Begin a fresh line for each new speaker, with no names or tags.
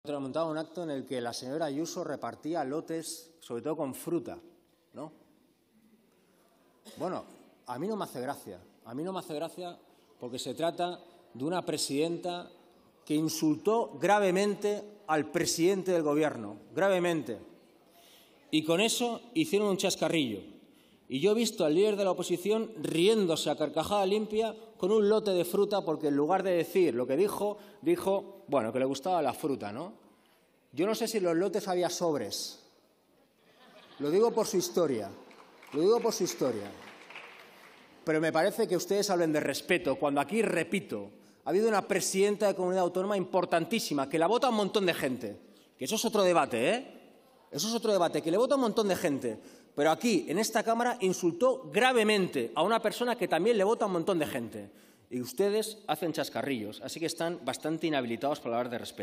montaba un acto en el que la señora Ayuso repartía lotes, sobre todo con fruta, ¿no? Bueno, a mí no me hace gracia. A mí no me hace gracia porque se trata de una presidenta que insultó gravemente al presidente del Gobierno, gravemente. Y con eso hicieron un chascarrillo. Y yo he visto al líder de la oposición riéndose a carcajada limpia con un lote de fruta porque en lugar de decir lo que dijo, bueno, que le gustaba la fruta, ¿no? Yo no sé si en los lotes había sobres. Lo digo por su historia. Lo digo por su historia. Pero me parece que ustedes hablen de respeto cuando aquí, repito, ha habido una presidenta de comunidad autónoma importantísima que la vota un montón de gente. Que eso es otro debate, ¿eh? Eso es otro debate, que le vota un montón de gente. Pero aquí, en esta Cámara, insultó gravemente a una persona que también le vota un montón de gente. Y ustedes hacen chascarrillos, así que están bastante inhabilitados para hablar de respeto.